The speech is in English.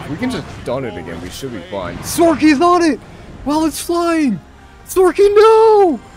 If we can just stun it again, we should be fine. Sorky's on it! While it's flying! Sorky, no!